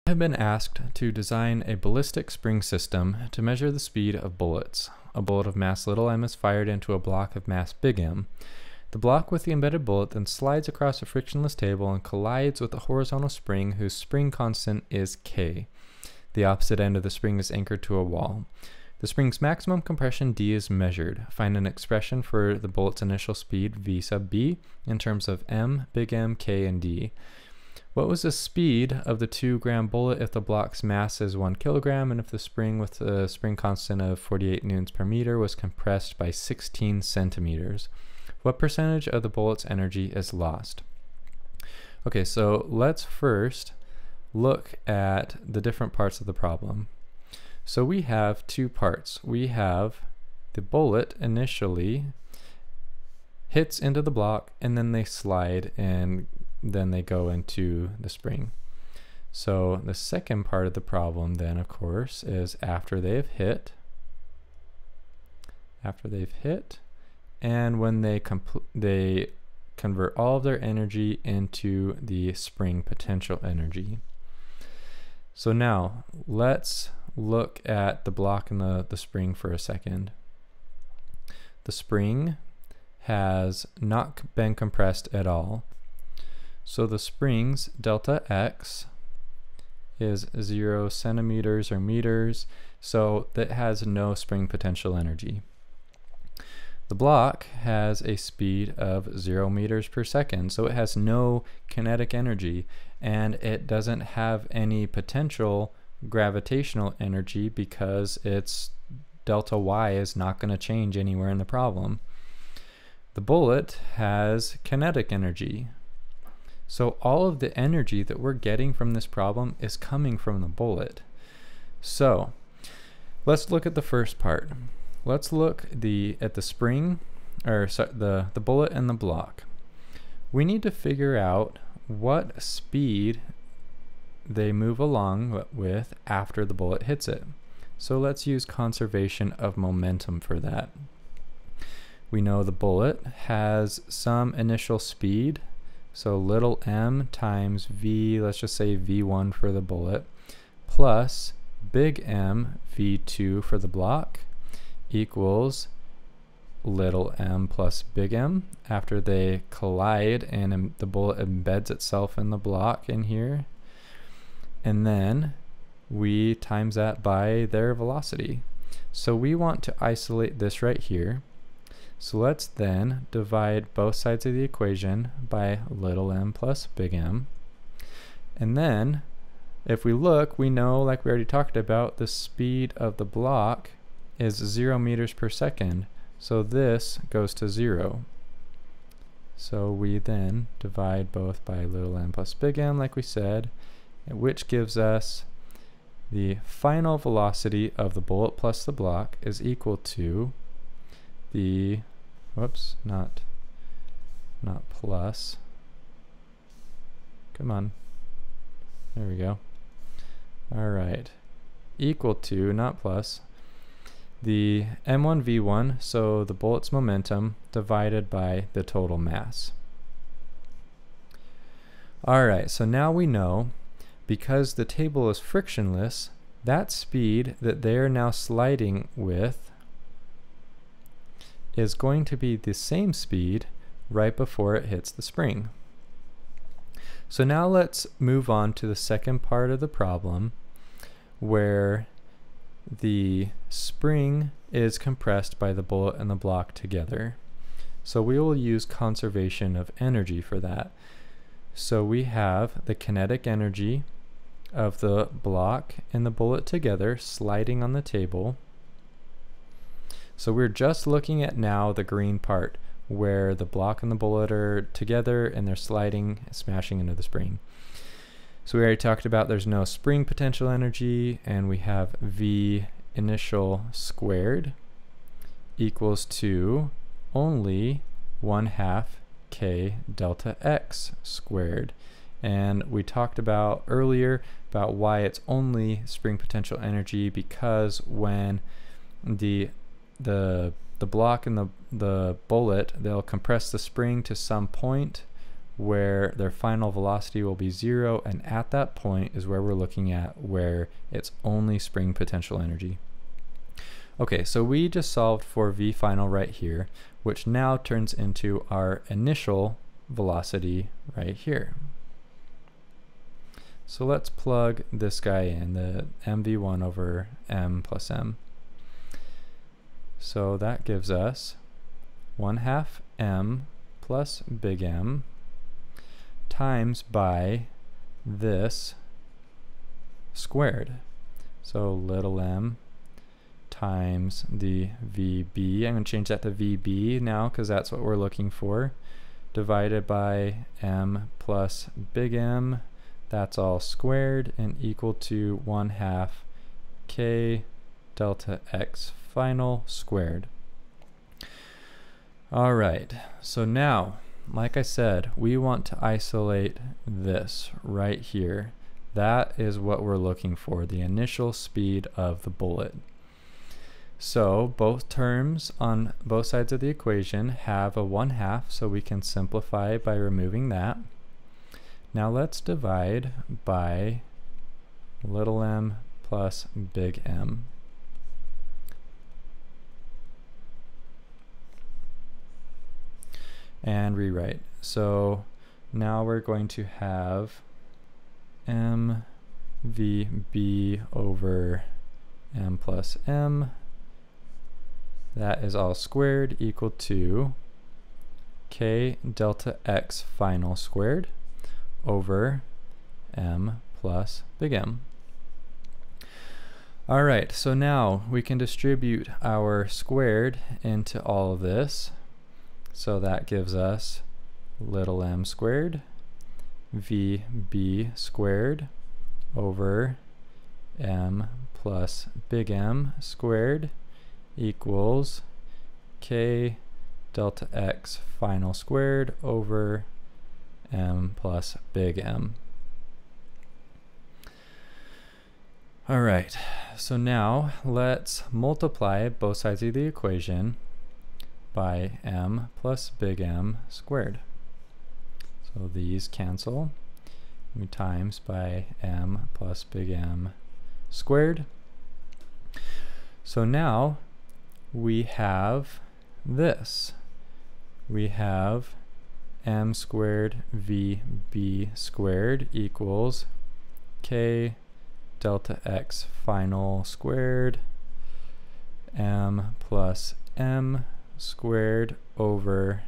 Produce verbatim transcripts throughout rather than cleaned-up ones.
I have been asked to design a ballistic spring system to measure the speed of bullets. A bullet of mass little m is fired into a block of mass big M. The block with the embedded bullet then slides across a frictionless table and collides with a horizontal spring whose spring constant is K. The opposite end of the spring is anchored to a wall. The spring's maximum compression D is measured. Find an expression for the bullet's initial speed V sub B in terms of M, big M, K, and D. What was the speed of the two gram bullet if the block's mass is one kilogram and if the spring with a spring constant of forty-eight newtons per meter was compressed by sixteen centimeters? What percentage of the bullet's energy is lost? Okay, so let's first look at the different parts of the problem. So we have two parts. We have the bullet initially hits into the block and then they slide and then they go into the spring. So the second part of the problem then, of course, is after they've hit, after they've hit, and when they compl- they convert all of their energy into the spring potential energy. So now let's look at the block and the, the spring for a second. The spring has not been compressed at all. So the spring's delta X is zero centimeters or meters, so that has no spring potential energy. The block has a speed of zero meters per second, so it has no kinetic energy, and it doesn't have any potential gravitational energy because its delta Y is not going to change anywhere in the problem. The bullet has kinetic energy. So all of the energy that we're getting from this problem is coming from the bullet. So let's look at the first part. Let's look the at the spring, or sorry, the, the bullet and the block. We need to figure out what speed they move along with after the bullet hits it. So let's use conservation of momentum for that. We know the bullet has some initial speed. So little m times v, let's just say v one for the bullet, plus big M v two for the block equals little m plus big M after they collide and um, the bullet embeds itself in the block in here. And then we times that by their velocity. So we want to isolate this right here. So let's then divide both sides of the equation by little m plus big M. And then if we look, we know, like we already talked about, the speed of the block is zero meters per second. So this goes to zero. So we then divide both by little m plus big M, like we said, which gives us the final velocity of the bullet plus the block is equal to the, whoops, not, not plus, come on, there we go, all right, equal to, not plus, the m one v one, so the bullet's momentum, divided by the total mass. All right, so now we know, because the table is frictionless, that speed that they're now sliding with is going to be the same speed right before it hits the spring. So now let's move on to the second part of the problem where the spring is compressed by the bullet and the block together. So we will use conservation of energy for that. So we have the kinetic energy of the block and the bullet together sliding on the table. So we're just looking at now the green part where the block and the bullet are together and they're sliding, smashing into the spring. So we already talked about there's no spring potential energy, and we have V initial squared equals to only one half K delta X squared. And we talked about earlier about why it's only spring potential energy, because when the the the block and the the bullet, they'll compress the spring to some point where their final velocity will be zero, and at that point is where we're looking at where it's only spring potential energy. Okay, so we just solved for v final right here, which now turns into our initial velocity right here. So let's plug this guy in, the m v one over m plus m. So that gives us one half m plus big M times by this squared. So little m times the V B, I'm going to change that to V B now because that's what we're looking for, divided by m plus big M, that's all squared, and equal to one half k delta x final squared. Alright, so now, like I said, we want to isolate this right here. That is what we're looking for, the initial speed of the bullet. So both terms on both sides of the equation have a one half, so we can simplify by removing that. Now let's divide by little m plus big M. And rewrite. So now we're going to have m v b over m plus m. That is all squared equal to k delta x final squared over m plus big M. Alright, so now we can distribute our squared into all of this. So that gives us little m squared v b squared over m plus big M squared equals k delta x final squared over m plus big M. Alright, so now let's multiply both sides of the equation by m plus big M squared. So these cancel. We times by m plus big M squared. So now we have this. We have m squared v b squared equals k delta x final squared m plus m squared over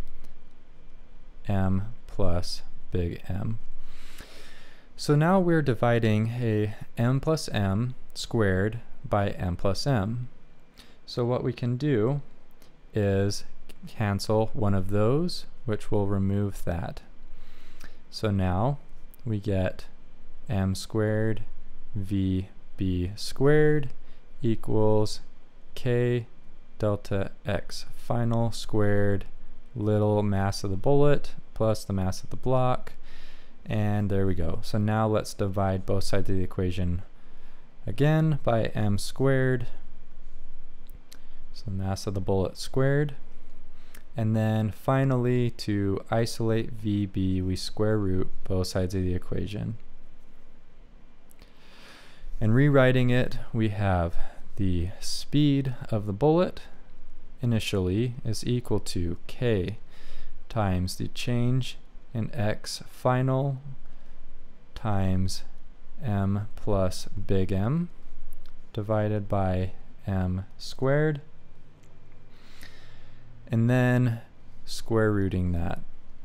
m plus big M. So now we're dividing a m plus m squared by m plus m. So what we can do is cancel one of those, which will remove that. So now we get m squared v b squared equals k delta x final squared little mass of the bullet plus the mass of the block, and there we go. So now let's divide both sides of the equation again by m squared, so the mass of the bullet squared, and then finally to isolate V B we square root both sides of the equation. And rewriting it, we have the speed of the bullet initially is equal to k times the change in x final times m plus big M divided by m squared, and then square rooting that.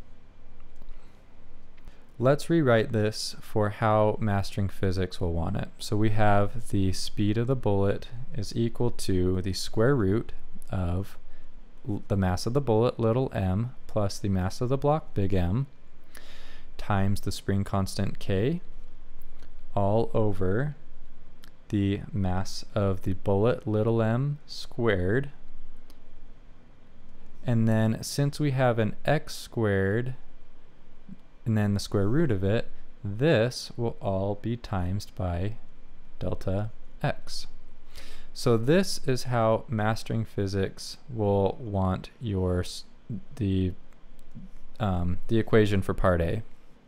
Let's rewrite this for how mastering physics will want it. So we have the speed of the bullet is equal to the square root of the mass of the bullet, little m, plus the mass of the block, big M, times the spring constant k, all over the mass of the bullet, little m, squared. And then since we have an x squared and then the square root of it, this will all be times by delta x. So this is how mastering physics will want your the um, the equation for part A.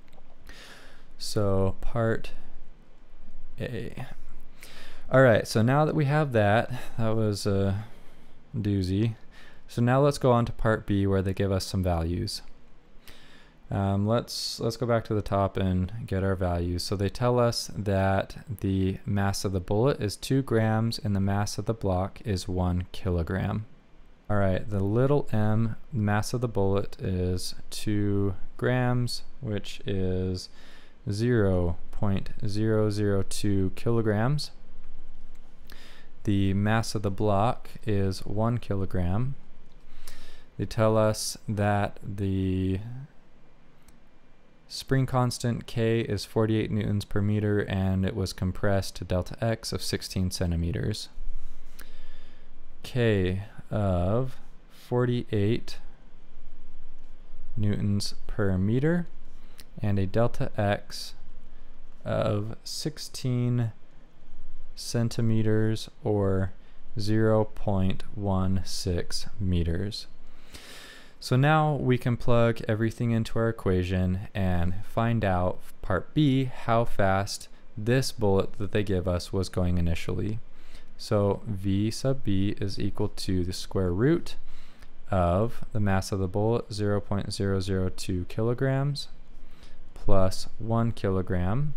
So part A. All right, so now that we have that, that was a doozy. So now let's go on to part B, where they give us some values. Um, let's let's go back to the top and get our values. So they tell us that the mass of the bullet is two grams and the mass of the block is one kilogram. All right, the little m mass of the bullet is two grams, which is zero point zero zero two kilograms. The mass of the block is one kilogram. They tell us that the spring constant K is forty-eight newtons per meter, and it was compressed to delta X of sixteen centimeters. K of forty-eight newtons per meter and a delta X of sixteen centimeters, or zero point one six meters. So now we can plug everything into our equation and find out, part B, how fast this bullet that they give us was going initially. So V sub B is equal to the square root of the mass of the bullet, zero point zero zero two kilograms, plus one kilogram,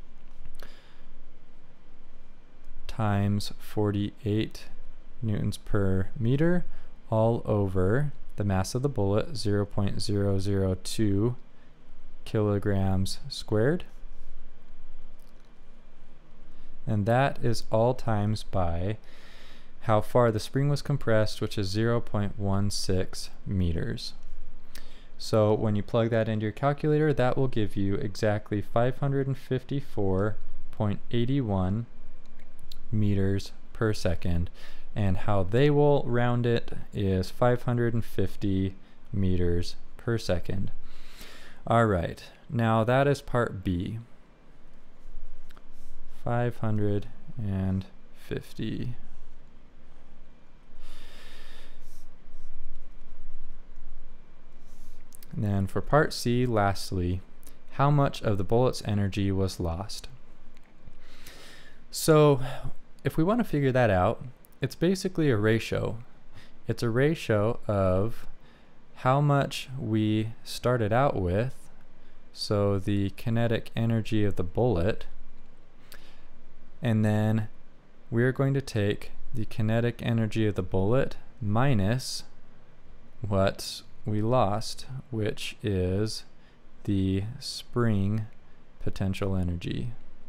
times forty-eight newtons per meter, all over the mass of the bullet, zero point zero zero two kilograms squared. And that is all times by how far the spring was compressed, which is zero point one six meters. So when you plug that into your calculator, that will give you exactly five hundred fifty-four point eight one meters per second, and how they will round it is five hundred fifty meters per second. All right, now that is part B. five hundred fifty. And then for part C, lastly, how much of the bullet's energy was lost? So if we want to figure that out, it's basically a ratio. It's a ratio of how much we started out with, so the kinetic energy of the bullet, and then we're going to take the kinetic energy of the bullet minus what we lost, which is the spring potential energy.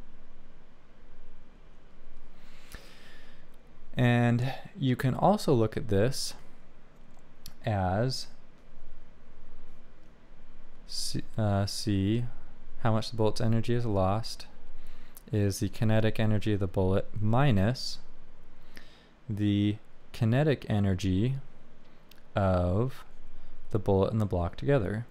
And you can also look at this as see, uh, see how much the bullet's energy is lost is the kinetic energy of the bullet minus the kinetic energy of the bullet and the block together.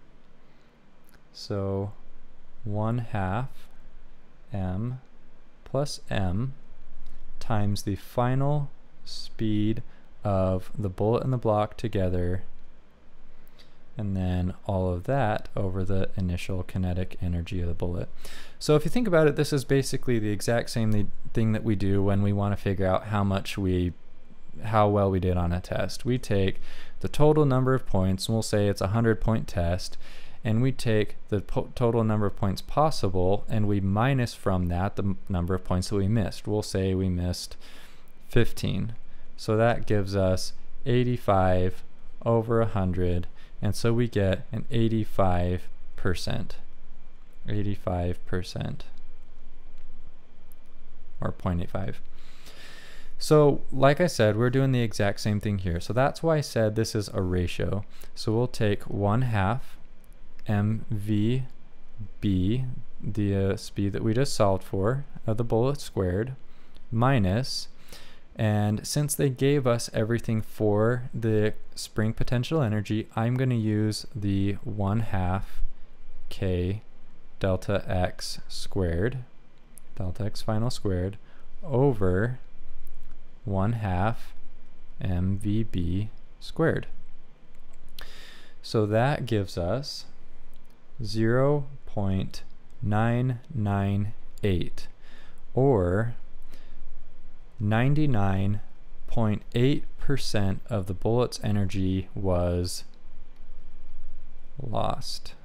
So one half m plus m times the final speed of the bullet and the block together, and then all of that over the initial kinetic energy of the bullet. So if you think about it, this is basically the exact same thing that we do when we want to figure out how much we how well we did on a test. We take the total number of points, and we'll say it's a hundred point test, and we take the total number of points possible and we minus from that the number of points that we missed. We'll say we missed fifteen. So that gives us eighty-five over one hundred, and so we get an eighty-five percent. eighty-five percent, or zero point eight five. So like I said, we're doing the exact same thing here. So that's why I said this is a ratio. So we'll take one half M V B, the uh, speed that we just solved for, of the bullet squared, minus, and since they gave us everything for the spring potential energy, I'm going to use the one half K delta X squared, delta X final squared, over one half M V B squared. So that gives us zero point nine nine eight, or ninety-nine point eight percent of the bullet's energy was lost.